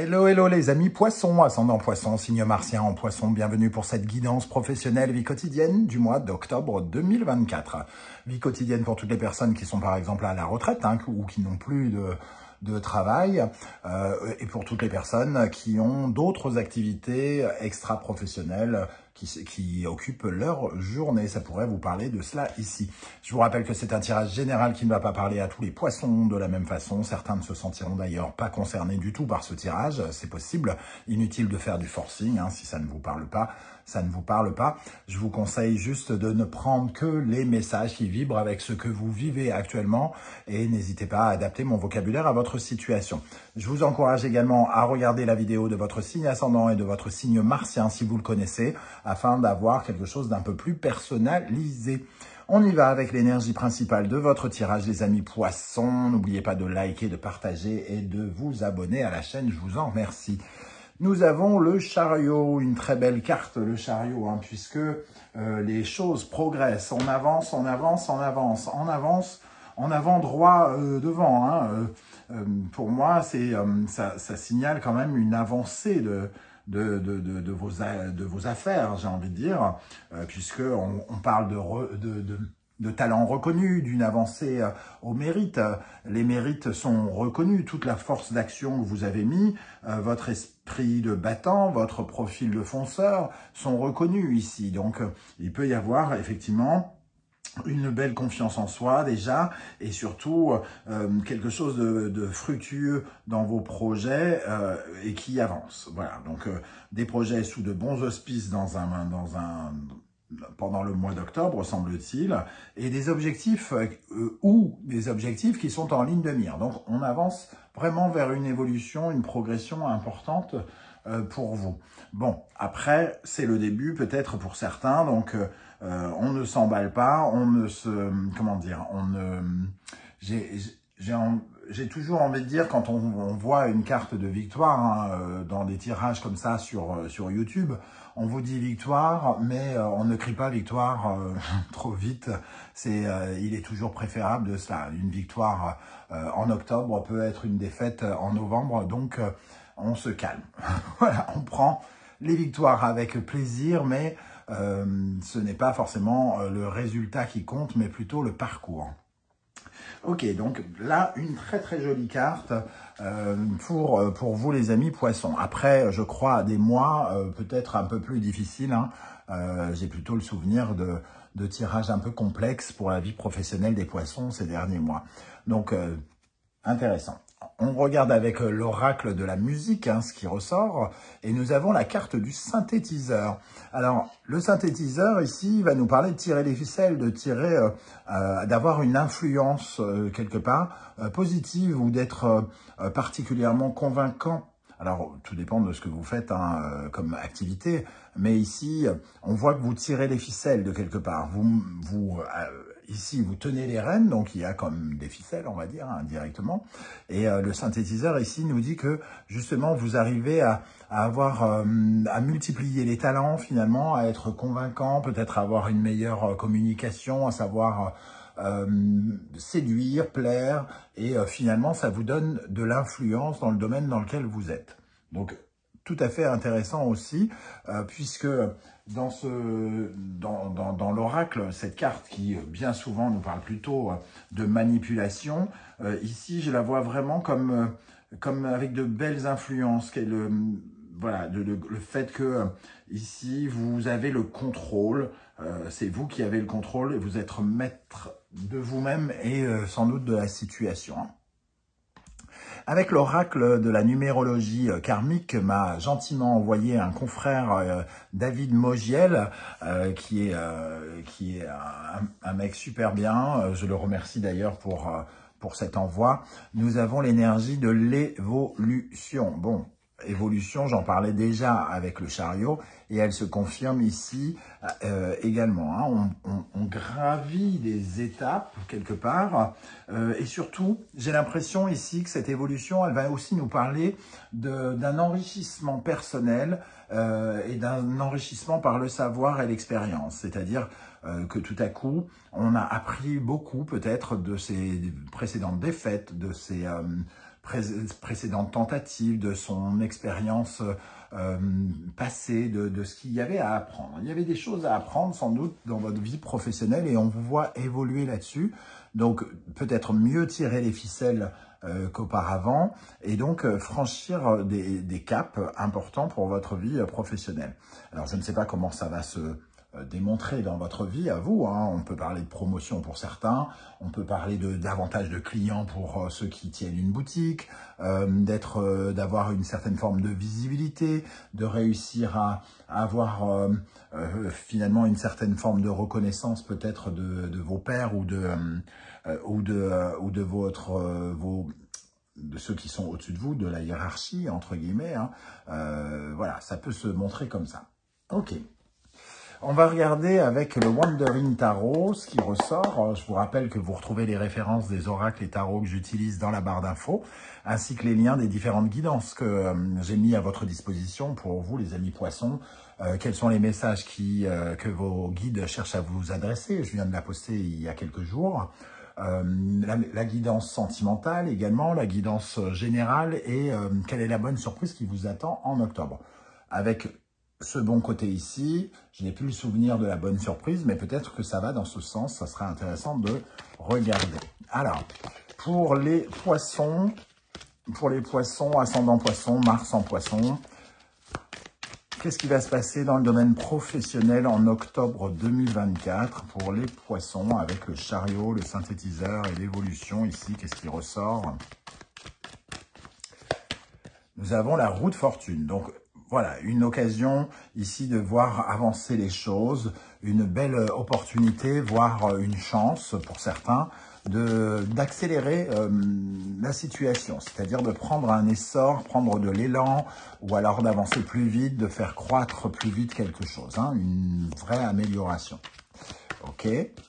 Hello, hello les amis poissons, ascendant poisson, signe martien en poisson, bienvenue pour cette guidance professionnelle vie quotidienne du mois d'octobre 2024. Vie quotidienne pour toutes les personnes qui sont par exemple à la retraite ou qui n'ont plus de travail et pour toutes les personnes qui ont d'autres activités extra-professionnelles qui occupent leur journée. Ça pourrait vous parler de cela ici. Je vous rappelle que c'est un tirage général qui ne va pas parler à tous les poissons de la même façon. Certains ne se sentiront d'ailleurs pas concernés du tout par ce tirage. C'est possible. Inutile de faire du forcing. Si ça ne vous parle pas, ça ne vous parle pas. Je vous conseille juste de ne prendre que les messages qui vibrent avec ce que vous vivez actuellement et n'hésitez pas à adapter mon vocabulaire à votre situation. Je vous encourage également à regarder la vidéo de votre signe ascendant et de votre signe martien si vous le connaissez, afin d'avoir quelque chose d'un peu plus personnalisé. On y va avec l'énergie principale de votre tirage, les amis poissons. N'oubliez pas de liker, de partager et de vous abonner à la chaîne. Je vous en remercie. Nous avons le chariot, une très belle carte, le chariot, puisque les choses progressent. On avance, on avance, on avance, on avance, en avant droit devant. Pour moi, ça signale quand même une avancée de vos affaires, j'ai envie de dire, puisque on parle de talent reconnu, d'une avancée au mérite. Les mérites sont reconnus, toute la force d'action que vous avez mis, votre esprit de battant, votre profil de fonceur sont reconnus ici. Donc, il peut y avoir effectivement une belle confiance en soi déjà, et surtout quelque chose de fructueux dans vos projets et qui avance. Voilà, donc des projets sous de bons auspices pendant le mois d'octobre, semble-t-il, et des objectifs qui sont en ligne de mire. Donc, on avance vraiment vers une évolution, une progression importante pour vous. Bon, après, c'est le début peut-être pour certains, donc on ne s'emballe pas, on ne se... Comment dire, j'ai toujours envie de dire, quand on voit une carte de victoire dans des tirages comme ça sur YouTube, on vous dit victoire, mais on ne crie pas victoire trop vite. Il est toujours préférable de cela. Une victoire en octobre peut être une défaite en novembre, donc on se calme. Voilà, on prend les victoires avec plaisir, mais ce n'est pas forcément le résultat qui compte, mais plutôt le parcours. Ok, donc là, une très très jolie carte pour vous les amis poissons. Après, je crois, à des mois peut-être un peu plus difficiles. J'ai plutôt le souvenir de tirages un peu complexes pour la vie professionnelle des poissons ces derniers mois. Donc, intéressant. On regarde avec l'oracle de la musique, ce qui ressort, et nous avons la carte du synthétiseur. Alors, le synthétiseur, ici, va nous parler de tirer les ficelles, d'avoir une influence, quelque part, positive, ou d'être particulièrement convaincant. Alors, tout dépend de ce que vous faites comme activité, mais ici, on voit que vous tirez les ficelles de quelque part. Ici, vous tenez les rênes, donc il y a comme des ficelles, on va dire, indirectement. Et le synthétiseur, ici, nous dit que, justement, vous arrivez à multiplier les talents, finalement, à être convaincant, peut-être avoir une meilleure communication, à savoir séduire, plaire, et finalement, ça vous donne de l'influence dans le domaine dans lequel vous êtes. Donc, tout à fait intéressant aussi, puisque dans l'oracle, cette carte qui bien souvent nous parle plutôt de manipulation, ici je la vois vraiment comme avec de belles influences, voilà, le fait que ici vous avez le contrôle, c'est vous qui avez le contrôle et vous êtes maître de vous-même et sans doute de la situation. Avec l'oracle de la numérologie karmique, m'a gentiment envoyé un confrère, David Mogiel, qui est un mec super bien. Je le remercie d'ailleurs pour cet envoi. Nous avons l'énergie de l'évolution. Bon, évolution, j'en parlais déjà avec le chariot, et elle se confirme ici également. On gravit des étapes quelque part, et surtout, j'ai l'impression ici que cette évolution, elle va aussi nous parler d'un enrichissement personnel et d'un enrichissement par le savoir et l'expérience. C'est-à-dire que tout à coup, on a appris beaucoup peut-être de ses précédentes défaites, de ses précédentes tentatives, de son expérience passée, de ce qu'il y avait à apprendre. Il y avait des choses à apprendre sans doute dans votre vie professionnelle et on vous voit évoluer là-dessus. Donc peut-être mieux tirer les ficelles qu'auparavant et donc franchir des caps importants pour votre vie professionnelle. Alors je ne sais pas comment ça va se démontrer dans votre vie à vous, hein. On peut parler de promotion pour certains, on peut parler davantage de clients pour ceux qui tiennent une boutique, d'avoir une certaine forme de visibilité, de réussir à avoir finalement une certaine forme de reconnaissance peut-être de vos pairs ou de ceux qui sont au-dessus de vous, de la hiérarchie, entre guillemets, hein. Voilà, ça peut se montrer comme ça. Ok. On va regarder avec le Wandering Tarot ce qui ressort. Je vous rappelle que vous retrouvez les références des oracles et tarots que j'utilise dans la barre d'infos, ainsi que les liens des différentes guidances que j'ai mis à votre disposition pour vous, les amis poissons. Quels sont les messages que vos guides cherchent à vous adresser? Je viens de la poster il y a quelques jours. La guidance sentimentale également, la guidance générale et quelle est la bonne surprise qui vous attend en octobre. Avec ce bon côté ici, je n'ai plus le souvenir de la bonne surprise, mais peut-être que ça va dans ce sens, ça sera intéressant de regarder. Alors, pour les poissons, ascendant poisson, Mars en poisson, qu'est-ce qui va se passer dans le domaine professionnel en octobre 2024 pour les poissons avec le chariot, le synthétiseur et l'évolution ici? Qu'est-ce qui ressort? Nous avons la roue de fortune. Donc, voilà, une occasion ici de voir avancer les choses, une belle opportunité, voire une chance pour certains, d'accélérer la situation, c'est-à-dire de prendre un essor, prendre de l'élan, ou alors d'avancer plus vite, de faire croître plus vite quelque chose, hein, une vraie amélioration. Ok.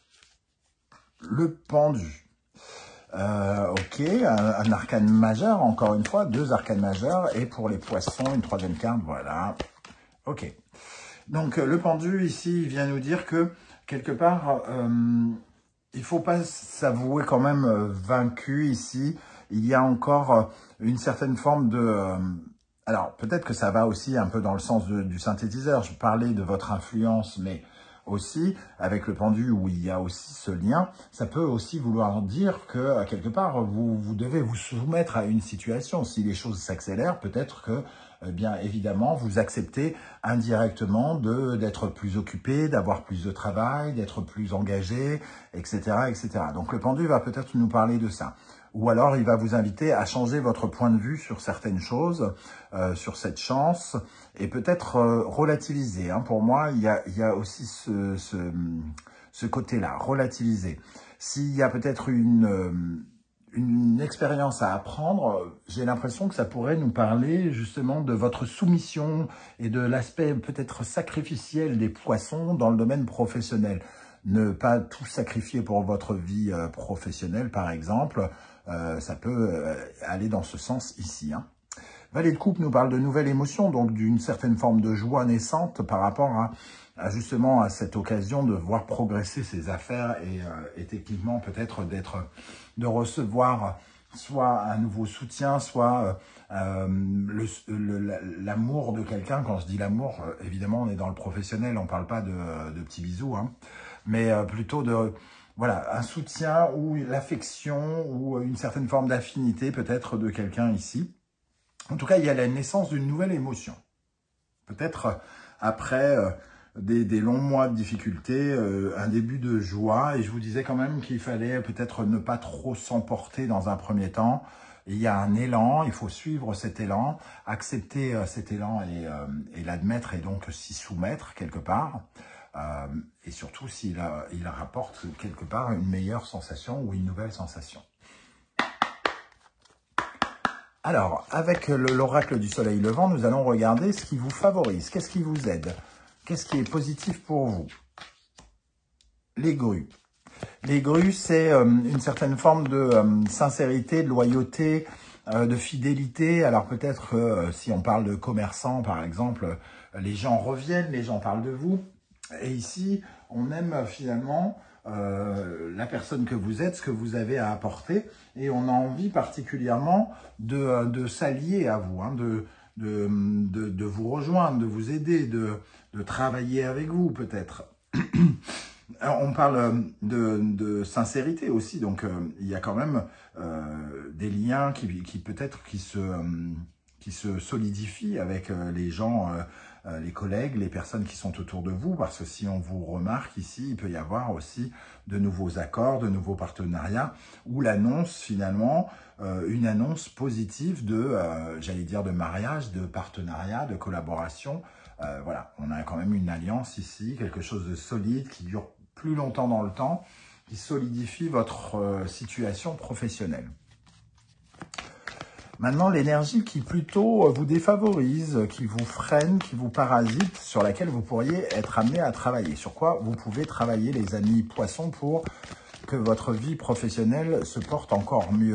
Le pendu. Ok, un arcane majeur, encore une fois, 2 arcanes majeurs, et pour les poissons, une 3e carte, voilà. Ok. Donc, le pendu, ici, il vient nous dire que, quelque part, il ne faut pas s'avouer quand même vaincu, ici. Il y a encore une certaine forme de... alors, peut-être que ça va aussi un peu dans le sens du synthétiseur. Je parlais de votre influence, mais... aussi, avec le pendu où il y a aussi ce lien, ça peut aussi vouloir dire que, quelque part, vous devez vous soumettre à une situation. Si les choses s'accélèrent, peut-être que, bien évidemment, vous acceptez indirectement d'être plus occupé, d'avoir plus de travail, d'être plus engagé, etc., etc. Donc, le pendu va peut-être nous parler de ça. Ou alors, il va vous inviter à changer votre point de vue sur certaines choses, sur cette chance, et peut-être relativiser. Hein. Pour moi, il y a aussi ce côté-là, relativiser. S'il y a peut-être une expérience à apprendre, j'ai l'impression que ça pourrait nous parler justement de votre soumission et de l'aspect peut-être sacrificiel des poissons dans le domaine professionnel. Ne pas tout sacrifier pour votre vie professionnelle, par exemple, ça peut aller dans ce sens ici. Hein. Valet de coupe nous parle de nouvelles émotions, donc d'une certaine forme de joie naissante par rapport justement à cette occasion de voir progresser ses affaires et techniquement peut-être de recevoir soit un nouveau soutien, soit l'amour de quelqu'un. Quand je dis l'amour, évidemment, on est dans le professionnel, on ne parle pas de petits bisous, hein, mais plutôt de... voilà, un soutien ou l'affection ou une certaine forme d'affinité peut-être de quelqu'un ici. En tout cas, il y a la naissance d'une nouvelle émotion. Peut-être après des longs mois de difficultés, un début de joie. Et je vous disais quand même qu'il fallait peut-être ne pas trop s'emporter dans un premier temps. Il y a un élan, il faut suivre cet élan, accepter cet élan et l'admettre et donc s'y soumettre quelque part. Et surtout s'il rapporte quelque part une meilleure sensation ou une nouvelle sensation. Alors, avec l'oracle du soleil levant, nous allons regarder ce qui vous favorise. Qu'est-ce qui vous aide? Qu'est-ce qui est positif pour vous? Les grues. Les grues, c'est une certaine forme de sincérité, de loyauté, de fidélité. Alors peut-être si on parle de commerçants, par exemple, les gens reviennent, les gens parlent de vous. Et ici, on aime finalement la personne que vous êtes, ce que vous avez à apporter, et on a envie particulièrement de s'allier à vous, hein, de vous rejoindre, de vous aider, de travailler avec vous peut-être. On parle de sincérité aussi, donc il y a quand même des liens qui peut-être qui se solidifient avec les gens, les collègues, les personnes qui sont autour de vous, parce que si on vous remarque ici, il peut y avoir aussi de nouveaux accords, de nouveaux partenariats, ou l'annonce finalement, une annonce positive de, j'allais dire, de mariage, de partenariat, de collaboration. Voilà, on a quand même une alliance ici, quelque chose de solide qui dure plus longtemps dans le temps, qui solidifie votre situation professionnelle. Maintenant, l'énergie qui plutôt vous défavorise, qui vous freine, qui vous parasite, sur laquelle vous pourriez être amené à travailler. Sur quoi vous pouvez travailler, les amis poissons, pour que votre vie professionnelle se porte encore mieux.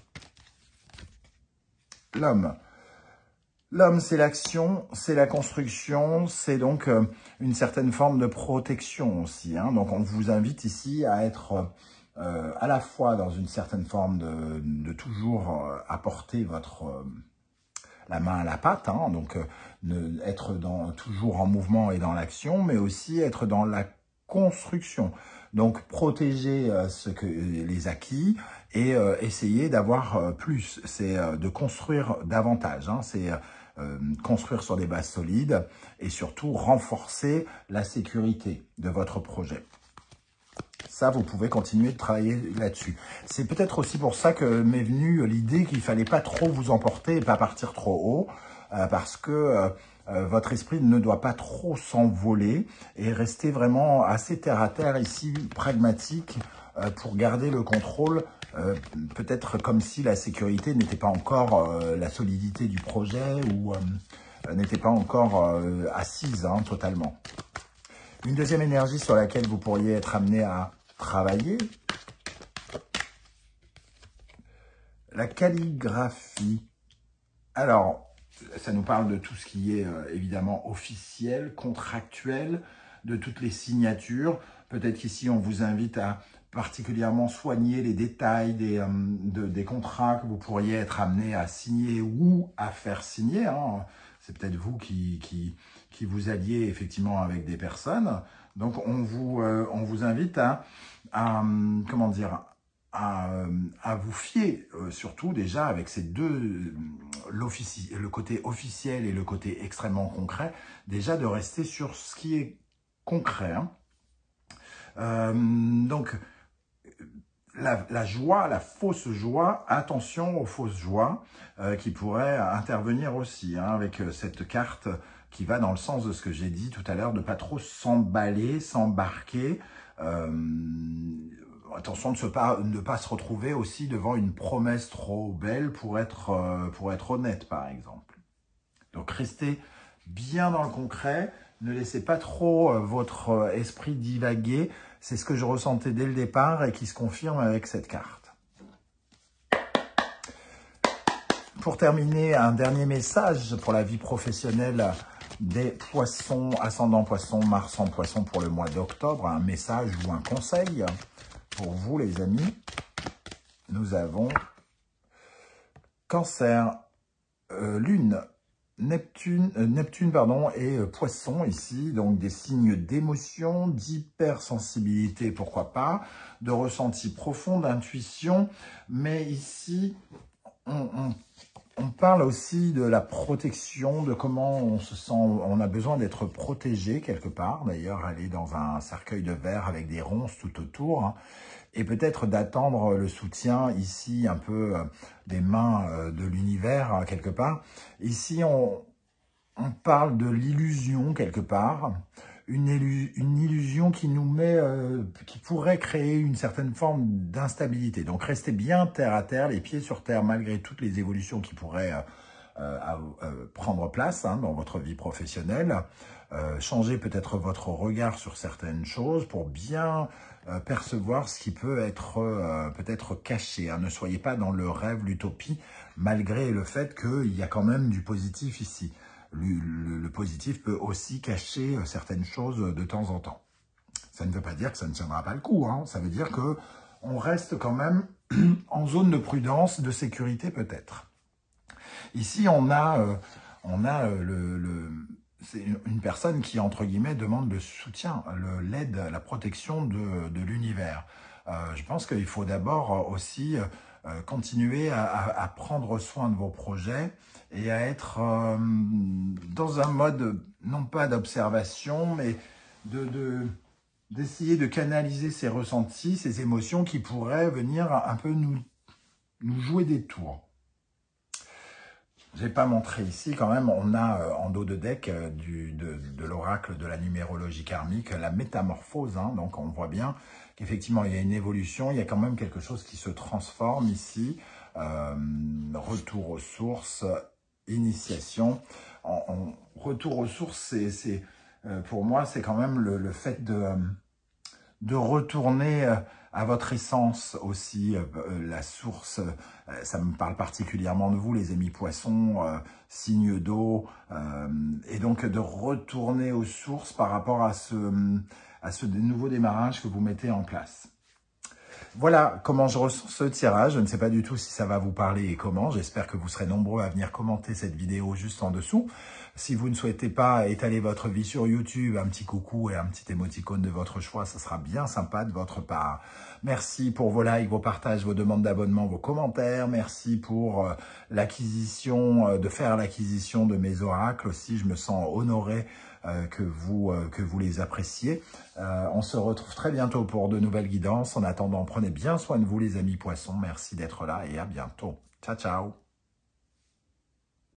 L'homme. L'homme, c'est l'action, c'est la construction, c'est donc une certaine forme de protection aussi, hein. Donc, on vous invite ici à être à la fois dans une certaine forme de toujours apporter la main à la pâte, hein. Donc être toujours en mouvement et dans l'action, mais aussi être dans la construction. Donc, protéger les acquis et essayer d'avoir plus. C'est de construire davantage, hein. C'est construire sur des bases solides et surtout renforcer la sécurité de votre projet. Ça, vous pouvez continuer de travailler là-dessus. C'est peut-être aussi pour ça que m'est venue l'idée qu'il fallait pas trop vous emporter et pas partir trop haut, parce que votre esprit ne doit pas trop s'envoler et rester vraiment assez terre à terre ici, pragmatique, pour garder le contrôle. Peut-être comme si la sécurité n'était pas encore la solidité du projet ou n'était pas encore assise, hein, totalement. Une deuxième énergie sur laquelle vous pourriez être amené à travailler, la calligraphie. Alors, ça nous parle de tout ce qui est évidemment officiel, contractuel, de toutes les signatures. Peut-être qu'ici, on vous invite à particulièrement soigner les détails des contrats que vous pourriez être amené à signer ou à faire signer, hein. C'est peut-être vous qui vous alliez effectivement avec des personnes. Donc, on vous invite comment dire, à vous fier, surtout déjà avec ces deux, le côté officiel et le côté extrêmement concret, déjà de rester sur ce qui est concret, hein. Donc, la joie, la fausse joie, attention aux fausses joies qui pourraient intervenir aussi, hein, avec cette carte qui va dans le sens de ce que j'ai dit tout à l'heure, de pas trop s'emballer, s'embarquer. Attention de ne pas se retrouver aussi devant une promesse trop belle pour être honnête, par exemple. Donc, restez bien dans le concret. Ne laissez pas trop votre esprit divaguer. C'est ce que je ressentais dès le départ et qui se confirme avec cette carte. Pour terminer, un dernier message pour la vie professionnelle des poissons, ascendant poisson, Mars en poisson pour le mois d'octobre. Un message ou un conseil pour vous, les amis. Nous avons Cancer, Lune, Neptune et Poisson ici, donc des signes d'émotion, d'hypersensibilité, pourquoi pas, de ressenti profond, d'intuition, mais ici, on parle aussi de la protection, de comment on se sent, on a besoin d'être protégé quelque part, d'ailleurs aller dans un cercueil de verre avec des ronces tout autour, hein, et peut-être d'attendre le soutien ici un peu des mains de l'univers quelque part. Ici, on parle de l'illusion quelque part, une illusion qui nous met, qui pourrait créer une certaine forme d'instabilité. Donc, restez bien terre à terre, les pieds sur terre, malgré toutes les évolutions qui pourraient prendre place, hein, dans votre vie professionnelle. Changez peut-être votre regard sur certaines choses pour bien percevoir ce qui peut être peut-être caché, hein. Ne soyez pas dans le rêve, l'utopie, malgré le fait qu'il y a quand même du positif ici. Le positif peut aussi cacher certaines choses de temps en temps. Ça ne veut pas dire que ça ne tiendra pas le coup, hein. Ça veut dire que on reste quand même en zone de prudence, de sécurité peut-être. Ici, on a c'est une personne qui, entre guillemets, demande le soutien, l'aide, la protection de l'univers. Je pense qu'il faut d'abord aussi continuer à prendre soin de vos projets et à être dans un mode, non pas d'observation, mais d'essayer de canaliser ces ressentis, ces émotions qui pourraient venir un peu nous jouer des tours. Je n'ai pas montré ici, quand même, on a en dos de deck de l'oracle de la numérologie karmique, la métamorphose, hein, donc on voit bien qu'effectivement il y a une évolution, il y a quand même quelque chose qui se transforme ici, retour aux sources, initiation. Retour aux sources, pour moi, c'est quand même le fait de retourner à votre essence aussi, la source, ça me parle particulièrement de vous, les amis poissons, signes d'eau, et donc de retourner aux sources par rapport à ce nouveau démarrage que vous mettez en place. Voilà comment je ressens ce tirage. Je ne sais pas du tout si ça va vous parler et comment. J'espère que vous serez nombreux à venir commenter cette vidéo juste en dessous. Si vous ne souhaitez pas étaler votre vie sur YouTube, un petit coucou et un petit émoticône de votre choix, ça sera bien sympa de votre part. Merci pour vos likes, vos partages, vos demandes d'abonnement, vos commentaires. Merci pour l'acquisition, de faire l'acquisition de mes oracles aussi. Je me sens honoré que vous les appréciez. On se retrouve très bientôt pour de nouvelles guidances. En attendant, prenez bien soin de vous les amis poissons. Merci d'être là et à bientôt. Ciao, ciao.